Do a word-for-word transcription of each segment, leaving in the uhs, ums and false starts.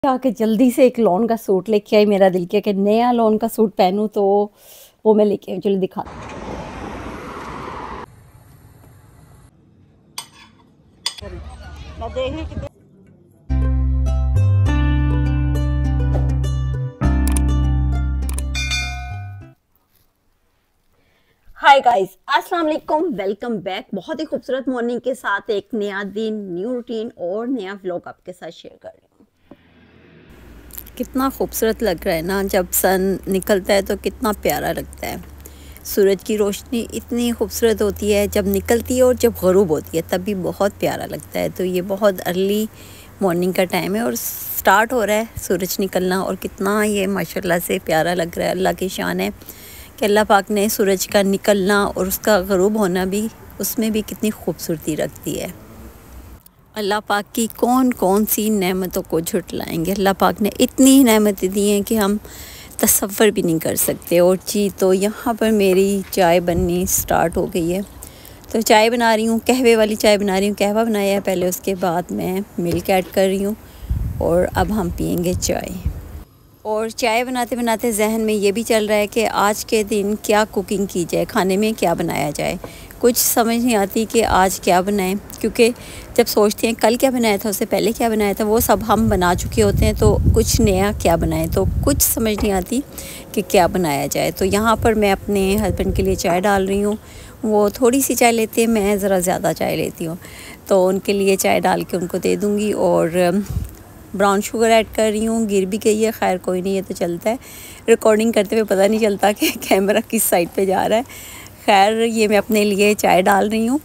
आके जल्दी से एक लॉन का सूट लेके आई। मेरा दिल किया कि नया लॉन का सूट पहनूं, तो वो मैं लेके आई। चलो दिखा। हाय गाइस, अस्सलाम वालेकुम, वेलकम बैक। बहुत ही खूबसूरत मॉर्निंग के साथ एक नया दिन, न्यू रूटीन और नया व्लॉग आपके साथ शेयर कर रही हूँ। कितना खूबसूरत लग रहा है ना, जब सन निकलता है तो कितना प्यारा लगता है। सूरज की रोशनी इतनी खूबसूरत होती है जब निकलती है, और जब ग़ुरूब होती है तब भी बहुत प्यारा लगता है। तो ये बहुत अर्ली मॉर्निंग का टाइम है और स्टार्ट हो रहा है सूरज निकलना, और कितना ये माशाल्लाह से प्यारा लग रहा है। अल्लाह की शान है कि अल्लाह पाक ने सूरज का निकलना और उसका ग़ुरूब होना भी, उसमें भी कितनी खूबसूरती रखती है। अल्लाह पाक की कौन कौन सी नेमतों को झुटलाएंगे। अल्लाह पाक ने इतनी नेमतें दी हैं कि हम तसव्वुर भी नहीं कर सकते। और जी, तो यहाँ पर मेरी चाय बननी स्टार्ट हो गई है। तो चाय बना रही हूँ, कहवे वाली चाय बना रही हूँ। कहवा बनाया है पहले, उसके बाद मैं मिल्क ऐड कर रही हूँ और अब हम पियेंगे चाय। और चाय बनाते बनाते जहन में ये भी चल रहा है कि आज के दिन क्या कुकिंग की जाए, खाने में क्या बनाया जाए। कुछ समझ नहीं आती कि आज क्या बनाएं, क्योंकि जब सोचते हैं कल क्या बनाया था, उससे पहले क्या बनाया था, वो सब हम बना चुके होते हैं। तो कुछ नया क्या बनाएं, तो कुछ समझ नहीं आती कि क्या बनाया जाए। तो यहाँ पर मैं अपने हस्बैंड के लिए चाय डाल रही हूँ। वो थोड़ी सी चाय लेते हैं, मैं ज़रा ज़्यादा चाय लेती हूँ। तो उनके लिए चाय डाल के उनको दे दूँगी। और ब्राउन शुगर ऐड कर रही हूँ। गिर भी गई है, खैर कोई नहीं, ये तो चलता है। रिकॉर्डिंग करते हुए पता नहीं चलता कि कैमरा किस साइड पे जा रहा है। खैर, ये मैं अपने लिए चाय डाल रही हूँ।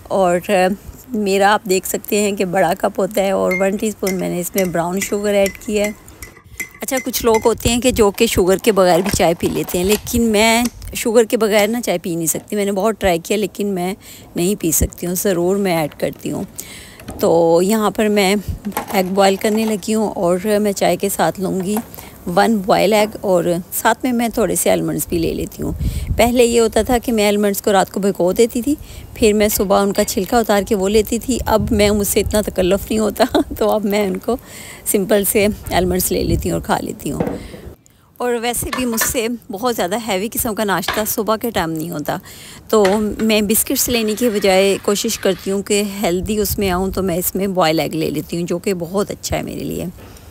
और मेरा आप देख सकते हैं कि बड़ा कप होता है और वन टीस्पून मैंने इसमें ब्राउन शुगर ऐड किया है। अच्छा, कुछ लोग होते हैं कि जो कि शुगर के बगैर भी चाय पी लेते हैं, लेकिन मैं शुगर के बगैर ना चाय पी नहीं सकती। मैंने बहुत ट्राई किया लेकिन मैं नहीं पी सकती हूँ, ज़रूर मैं ऐड करती हूँ। तो यहाँ पर मैं एग बॉईल करने लगी हूँ और मैं चाय के साथ लूँगी वन बॉयल एग, और साथ में मैं थोड़े से आलमंड्स भी ले लेती हूँ। पहले ये होता था कि मैं आलमंड्स को रात को भिगो देती थी, फिर मैं सुबह उनका छिलका उतार के वो लेती थी। अब मैं मुझसे इतना तकल्लुफ़ नहीं होता तो अब मैं उनको सिंपल से आलमंड्स ले लेती हूँ और खा लेती हूँ। और वैसे भी मुझसे बहुत ज़्यादा हैवी किस्म का नाश्ता सुबह के टाइम नहीं होता, तो मैं बिस्किट्स लेने की बजाय कोशिश करती हूँ कि हेल्दी उसमें आऊँ। तो मैं इसमें बॉयल एग ले लेती हूँ, जो कि बहुत अच्छा है मेरे लिए।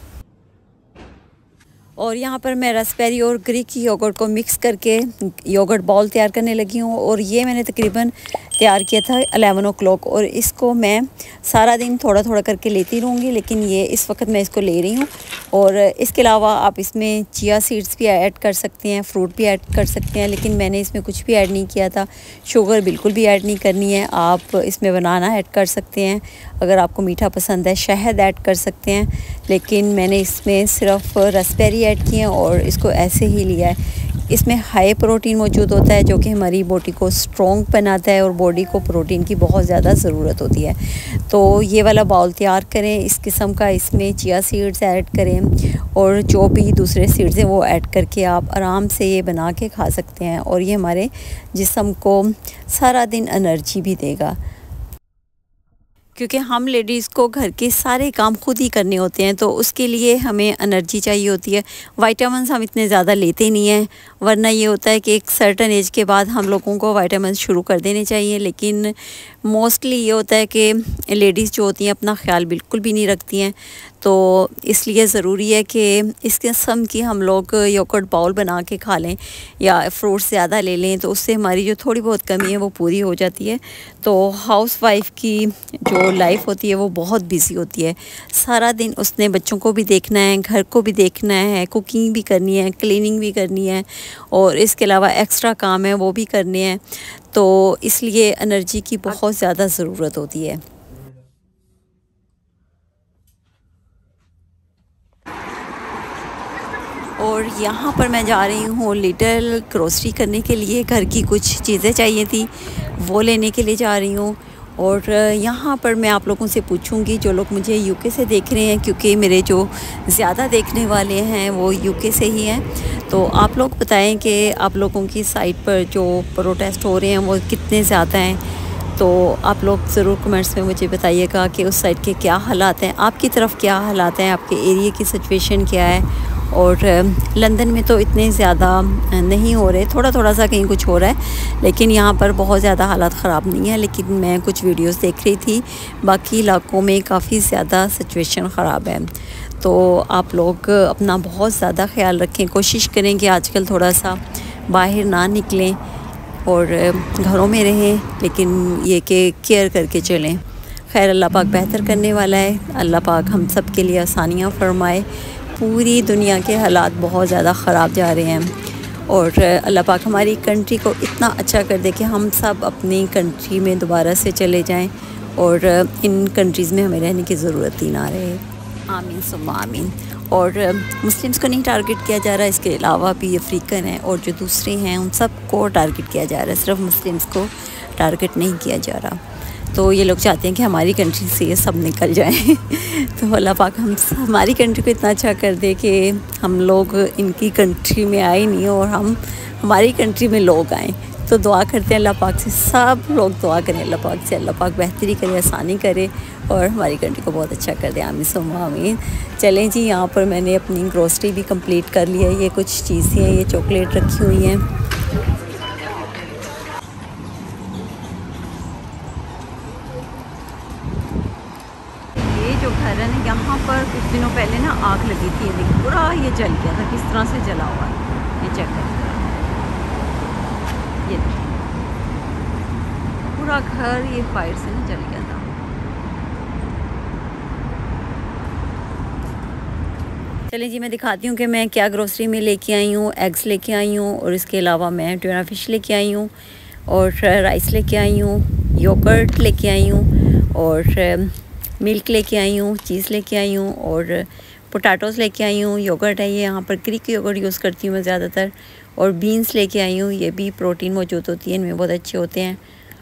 और यहाँ पर मैं रास्पबेरी और ग्रीक योगर्ट को मिक्स करके योगर्ट बॉल तैयार करने लगी हूँ। और ये मैंने तकरीबन तैयार किया था अलेवन ओ क्लॉक, और इसको मैं सारा दिन थोड़ा थोड़ा करके लेती रहूँगी, लेकिन ये इस वक्त मैं इसको ले रही हूँ। और इसके अलावा आप इसमें चिया सीड्स भी ऐड कर सकते हैं, फ्रूट भी ऐड कर सकते हैं, लेकिन मैंने इसमें कुछ भी ऐड नहीं किया था। शुगर बिल्कुल भी ऐड नहीं करनी है। आप इसमें बनाना ऐड कर सकते हैं, अगर आपको मीठा पसंद है शहद ऐड कर सकते हैं, लेकिन मैंने इसमें सिर्फ रास्पबेरी ऐड किए और इसको ऐसे ही लिया है। इसमें हाई प्रोटीन मौजूद होता है, जो कि हमारी बॉडी को स्ट्रॉन्ग बनाता है, और बॉडी को प्रोटीन की बहुत ज़्यादा ज़रूरत होती है। तो ये वाला बाउल तैयार करें इस किस्म का, इसमें चिया सीड्स ऐड करें और जो भी दूसरे सीड्स हैं वो ऐड करके आप आराम से ये बना के खा सकते हैं। और ये हमारे जिस्म को सारा दिन एनर्जी भी देगा, क्योंकि हम लेडीज़ को घर के सारे काम खुद ही करने होते हैं, तो उसके लिए हमें एनर्जी चाहिए होती है। वाइटामिन्स हम इतने ज़्यादा लेते नहीं हैं, वरना ये होता है कि एक सर्टेन एज के बाद हम लोगों को वाइटामिन्स शुरू कर देने चाहिए। लेकिन मोस्टली ये होता है कि लेडीज़ जो होती हैं अपना ख्याल बिल्कुल भी नहीं रखती हैं। तो इसलिए ज़रूरी है कि इस किस्म की हम लोग योगर्ट बाउल बना के खा लें या फ्रूट्स ज़्यादा ले लें, तो उससे हमारी जो थोड़ी बहुत कमी है वो पूरी हो जाती है। तो हाउसवाइफ की जो लाइफ होती है वो बहुत बिजी होती है। सारा दिन उसने बच्चों को भी देखना है, घर को भी देखना है, कुकिंग भी करनी है, क्लीनिंग भी करनी है, और इसके अलावा एक्स्ट्रा काम है वो भी करने हैं। तो इसलिए एनर्जी की बहुत ज़्यादा ज़रूरत होती है। और यहाँ पर मैं जा रही हूँ लिटिल ग्रोसरी करने के लिए, घर की कुछ चीज़ें चाहिए थी वो लेने के लिए जा रही हूँ। और यहाँ पर मैं आप लोगों से पूछूंगी, जो लोग मुझे यूके से देख रहे हैं, क्योंकि मेरे जो ज़्यादा देखने वाले हैं वो यूके से ही हैं, तो आप लोग बताएं कि आप लोगों की साइट पर जो प्रोटेस्ट हो रहे हैं वो कितने ज़्यादा हैं। तो आप लोग ज़रूर कमेंट्स में मुझे बताइएगा कि उस साइड के क्या हालात हैं, आपकी तरफ क्या हालात हैं, आपके एरिया की सिचुएशन क्या है। और लंदन में तो इतने ज़्यादा नहीं हो रहे, थोड़ा थोड़ा सा कहीं कुछ हो रहा है, लेकिन यहाँ पर बहुत ज़्यादा हालात ख़राब नहीं है। लेकिन मैं कुछ वीडियोस देख रही थी, बाकी इलाकों में काफ़ी ज़्यादा सिचुएशन ख़राब है। तो आप लोग अपना बहुत ज़्यादा ख्याल रखें, कोशिश करें कि आजकल थोड़ा सा बाहर ना निकलें और घरों में रहें, लेकिन ये कि केयर करके चलें। खैर, अल्लाह पाक बेहतर करने वाला है, अल्लाह पाक हम सब के लिए आसानियाँ फरमाए। पूरी दुनिया के हालात बहुत ज़्यादा ख़राब जा रहे हैं और अल्लाह पाक हमारी कंट्री को इतना अच्छा कर दे कि हम सब अपनी कंट्री में दोबारा से चले जाएं और इन कंट्रीज़ में हमें रहने की ज़रूरत ही ना रहे। आमीन सुम्मा आमीन। और मुस्लिम्स को नहीं टारगेट किया जा रहा, इसके अलावा भी अफ्रीकन हैं और जो दूसरे हैं उन सब को टारगेट किया जा रहा है, सिर्फ मुस्लिम्स को टारगेट नहीं किया जा रहा। तो ये लोग चाहते हैं कि हमारी कंट्री से ये सब निकल जाएं। तो अल्लाह पाक हम हमारी कंट्री को इतना अच्छा कर दे कि हम लोग इनकी कंट्री में आए नहीं और हम हमारी कंट्री में लोग आएँ। तो दुआ करते हैं अल्लाह पाक से, सब लोग दुआ करें अल्लाह पाक से, अल्लाह पाक बेहतरी करे, आसानी करे और हमारी कंट्री को बहुत अच्छा कर दे। आमीन सुम्मा आमीन। चलें जी, यहाँ पर मैंने अपनी ग्रोसरी भी कंप्लीट कर लिया है। ये कुछ चीज़ें हैं, ये चॉकलेट रखी हुई हैं। ये जो घर है ना, यहाँ पर कुछ दिनों पहले ना आग लगी थी, ये देखिए पूरा ये जल गया था, किस तरह से जला हुआ है, ये चेक करें, ये पूरा घर ये फायर से ना जल गया था। चलिए जी, मैं दिखाती हूँ कि मैं क्या ग्रोसरी में लेके आई हूँ। एग्स लेके आई हूँ और इसके अलावा मैं ट्यूना फ़िश लेके आई हूँ और राइस लेके आई हूँ, योगर्ट लेके आई हूँ और मिल्क लेके आई हूँ, चीज़ लेके आई हूँ और पोटैटोज़ लेके आई हूँ। योगर्ट है ये, यहाँ पर ग्रीक योगर्ट यूज़ करती हूँ मैं ज़्यादातर। और बीन्स लेके आई हूँ, ये भी प्रोटीन मौजूद होती है, इनमें बहुत अच्छे होते हैं।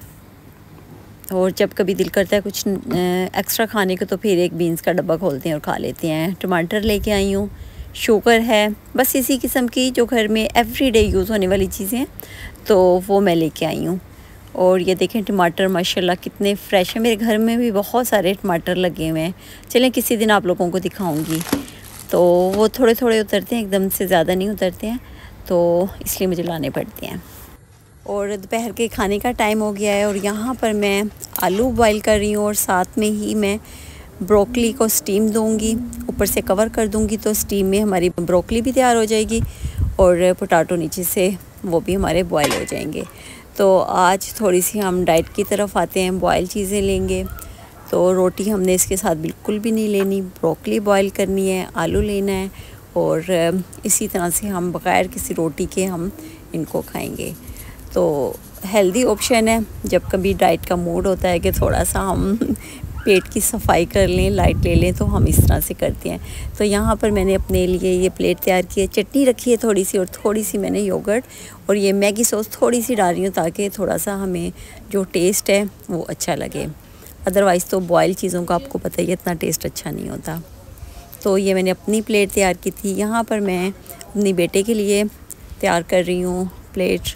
और जब कभी दिल करता है कुछ एक्स्ट्रा खाने को तो फिर एक बीन्स का डब्बा खोलते हैं और खा लेते हैं। टमाटर लेके आई हूँ, शुगर है, बस इसी किस्म की जो घर में एवरीडे यूज़ होने वाली चीज़ें हैं तो वो मैं लेके आई हूँ। और ये देखें टमाटर माशाल्लाह कितने फ़्रेश हैं, मेरे घर में भी बहुत सारे टमाटर लगे हुए हैं। चलें किसी दिन आप लोगों को दिखाऊंगी। तो वो थोड़े थोड़े उतरते हैं, एकदम से ज़्यादा नहीं उतरते हैं, तो इसलिए मुझे लाने पड़ते हैं। और दोपहर के खाने का टाइम हो गया है और यहाँ पर मैं आलू बॉईल कर रही हूँ और साथ में ही मैं ब्रोकली को स्टीम दूँगी, ऊपर से कवर कर दूँगी, तो स्टीम में हमारी ब्रोकली भी तैयार हो जाएगी और पोटैटो नीचे से वो भी हमारे बॉईल हो जाएंगे। तो आज थोड़ी सी हम डाइट की तरफ आते हैं, बॉयल चीज़ें लेंगे। तो रोटी हमने इसके साथ बिल्कुल भी नहीं लेनी, ब्रोकली बॉईल करनी है, आलू लेना है और इसी तरह से हम बग़ैर किसी रोटी के हम इनको खाएंगे। तो हेल्दी ऑप्शन है, जब कभी डाइट का मूड होता है कि थोड़ा सा हम पेट की सफाई कर लें, लाइट ले लें, तो हम इस तरह से करते हैं। तो यहाँ पर मैंने अपने लिए ये प्लेट तैयार की है, चटनी रखी है थोड़ी सी और थोड़ी सी मैंने योगर्ट और ये मैगी सॉस थोड़ी सी डाल रही हूँ ताकि थोड़ा सा हमें जो टेस्ट है वो अच्छा लगे। अदरवाइज़ तो बॉयल चीज़ों का आपको पता ही है इतना टेस्ट अच्छा नहीं होता। तो ये मैंने अपनी प्लेट तैयार की थी। यहाँ पर मैं अपनी बेटे के लिए तैयार कर रही हूँ प्लेट।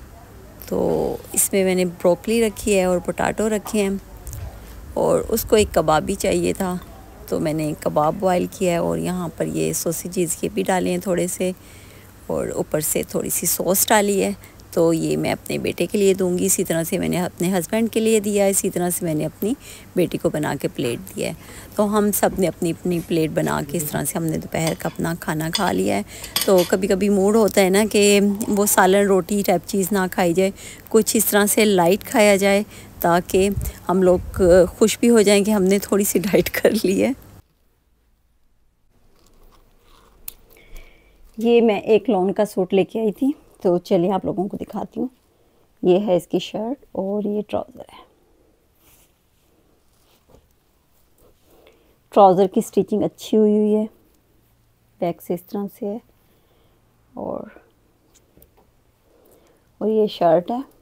तो इसमें मैंने ब्रोकली रखी है और पोटैटो रखे हैं और उसको एक कबाब भी चाहिए था, तो मैंने कबाब बॉयल किया है और यहाँ पर ये सॉसेजेस ये भी डाले हैं थोड़े से और ऊपर से थोड़ी सी सॉस डाली है। तो ये मैं अपने बेटे के लिए दूंगी, इसी तरह से मैंने अपने हस्बैंड के लिए दिया है, इसी तरह से मैंने अपनी बेटी को बना के प्लेट दिया है। तो हम सब ने अपनी अपनी प्लेट बना के इस तरह से हमने दोपहर का अपना खाना खा लिया है। तो कभी कभी मूड होता है ना कि वो सालन रोटी टाइप चीज़ ना खाई जाए, कुछ इस तरह से लाइट खाया जाए ताकि हम लोग खुश भी हो जाएं कि हमने थोड़ी सी डाइट कर ली है। ये मैं एक लॉन का सूट लेके आई थी, तो चलिए आप लोगों को दिखाती हूँ। ये है इसकी शर्ट और ये ट्राउज़र है। ट्राउज़र की स्टिचिंग अच्छी हुई हुई है, बैक से इस तरह से है और और ये शर्ट है,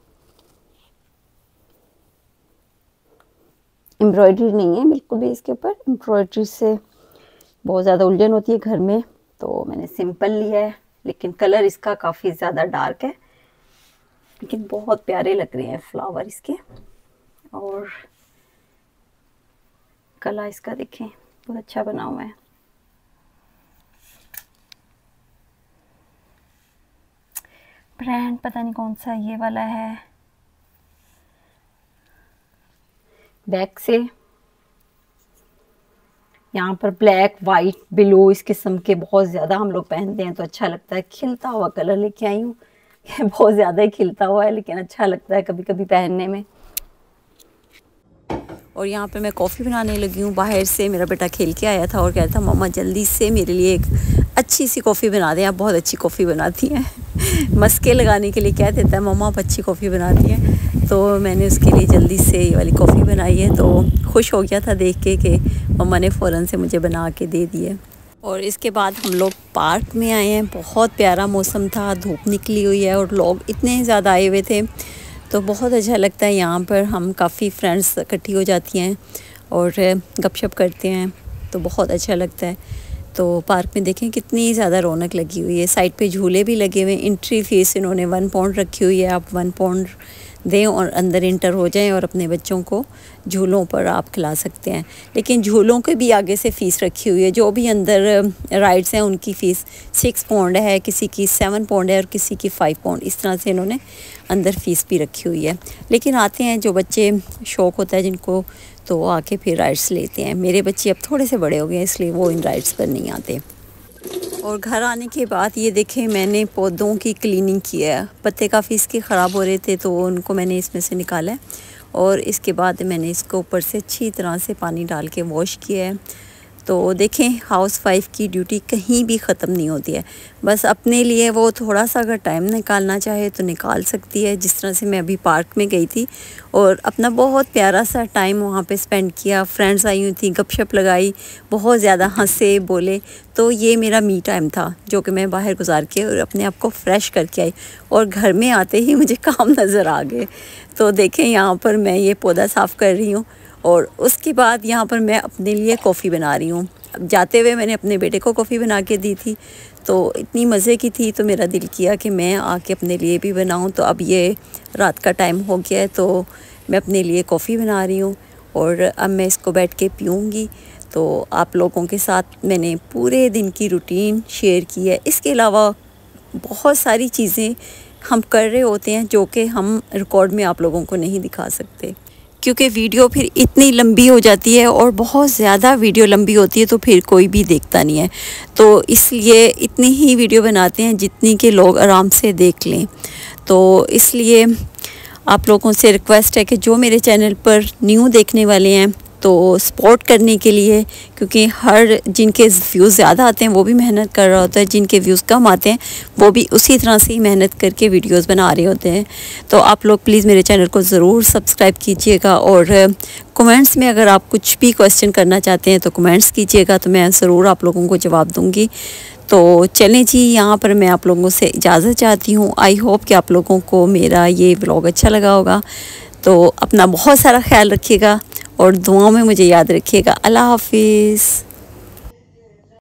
एम्ब्रॉयडरी नहीं है बिल्कुल भी इसके ऊपर, एम्ब्रॉयडरी से बहुत ज़्यादा उलझन होती है घर में, तो मैंने सिंपल लिया है। लेकिन कलर इसका काफ़ी ज़्यादा डार्क है, लेकिन बहुत प्यारे लग रहे हैं फ्लावर इसके। और गला इसका देखें बहुत अच्छा बना हुआ है। ब्रांड पता नहीं कौन सा ये वाला है। बैक से यहाँ पर ब्लैक, वाइट, ब्लू इस किस्म के बहुत ज़्यादा हम लोग पहनते हैं तो अच्छा लगता है। खिलता हुआ कलर लेके आई हूँ, बहुत ज़्यादा ही खिलता हुआ है लेकिन अच्छा लगता है कभी कभी पहनने में। और यहाँ पे मैं कॉफ़ी बनाने लगी हूँ। बाहर से मेरा बेटा खेल के आया था और कह रहा था मम्मा जल्दी से मेरे लिए एक अच्छी सी कॉफ़ी बना दें, आप बहुत अच्छी कॉफ़ी बनाती हैं। मस्के लगाने के लिए कह देता है मम्मा आप अच्छी कॉफ़ी बनाती हैं। तो मैंने उसके लिए जल्दी से ये वाली कॉफ़ी बनाई है। तो खुश हो गया था देख के कि मम्मा ने फ़ौरन से मुझे बना के दे दी है। और इसके बाद हम लोग पार्क में आए हैं। बहुत प्यारा मौसम था, धूप निकली हुई है और लोग इतने ज़्यादा आए हुए थे तो बहुत अच्छा लगता है। यहाँ पर हम काफ़ी फ्रेंड्स इकट्ठी हो जाती हैं और गपशप करते हैं तो बहुत अच्छा लगता है। तो पार्क में देखें कितनी ज़्यादा रौनक लगी हुई है। साइड पे झूले भी लगे हुए हैं। एंट्री फीस इन्होंने वन पाउंड रखी हुई है। आप वन पाउंड दें और अंदर इंटर हो जाएं और अपने बच्चों को झूलों पर आप खिला सकते हैं। लेकिन झूलों के भी आगे से फ़ीस रखी हुई है। जो भी अंदर राइड्स हैं उनकी फ़ीस सिक्स पाउंड है, किसी की सेवन पाउंड है और किसी की फाइव पाउंड। इस तरह से इन्होंने अंदर फ़ीस भी रखी हुई है। लेकिन आते हैं जो बच्चे शौक़ होता है जिनको तो आके फिर राइड्स लेते हैं। मेरे बच्चे अब थोड़े से बड़े हो गए इसलिए वो इन राइड्स पर नहीं आते। और घर आने के बाद ये देखें मैंने पौधों की क्लीनिंग की है। पत्ते काफ़ी इसके ख़राब हो रहे थे तो उनको मैंने इसमें से निकाला है और इसके बाद मैंने इसको ऊपर से अच्छी तरह से पानी डाल के वॉश किया है। तो देखें हाउस वाइफ की ड्यूटी कहीं भी ख़त्म नहीं होती है। बस अपने लिए वो थोड़ा सा अगर टाइम निकालना चाहे तो निकाल सकती है। जिस तरह से मैं अभी पार्क में गई थी और अपना बहुत प्यारा सा टाइम वहाँ पे स्पेंड किया। फ्रेंड्स आई हुई थी, गपशप लगाई, बहुत ज़्यादा हंसे बोले। तो ये मेरा मी टाइम था जो कि मैं बाहर गुजार के और अपने आप को फ्रेश करके आई। और घर में आते ही मुझे काम नज़र आ गए। तो देखें यहाँ पर मैं ये पौधा साफ़ कर रही हूँ और उसके बाद यहाँ पर मैं अपने लिए कॉफ़ी बना रही हूँ। अब जाते हुए मैंने अपने बेटे को कॉफ़ी बना के दी थी तो इतनी मज़े की थी तो मेरा दिल किया कि मैं आके अपने लिए भी बनाऊँ। तो अब ये रात का टाइम हो गया है तो मैं अपने लिए कॉफ़ी बना रही हूँ और अब मैं इसको बैठ के पीऊँगी। तो आप लोगों के साथ मैंने पूरे दिन की रूटीन शेयर की है। इसके अलावा बहुत सारी चीज़ें हम कर रहे होते हैं जो कि हम रिकॉर्ड में आप लोगों को नहीं दिखा सकते क्योंकि वीडियो फिर इतनी लंबी हो जाती है और बहुत ज़्यादा वीडियो लंबी होती है तो फिर कोई भी देखता नहीं है। तो इसलिए इतनी ही वीडियो बनाते हैं जितनी के लोग आराम से देख लें। तो इसलिए आप लोगों से रिक्वेस्ट है कि जो मेरे चैनल पर न्यू देखने वाले हैं तो सपोर्ट करने के लिए, क्योंकि हर जिनके व्यूज़ ज़्यादा आते हैं वो भी मेहनत कर रहा होता है, जिनके व्यूज़ कम आते हैं वो भी उसी तरह से ही मेहनत करके वीडियोस बना रहे होते हैं। तो आप लोग प्लीज़ मेरे चैनल को ज़रूर सब्सक्राइब कीजिएगा और कमेंट्स में अगर आप कुछ भी क्वेश्चन करना चाहते हैं तो कमेंट्स कीजिएगा, तो मैं ज़रूर आप लोगों को जवाब दूँगी। तो चलें जी, यहाँ पर मैं आप लोगों से इजाज़त चाहती हूँ। आई होप कि आप लोगों को मेरा ये व्लॉग अच्छा लगा होगा। तो अपना बहुत सारा ख्याल रखिएगा और दुआओं में मुझे याद रखिएगा। अल्लाह हाफिज़।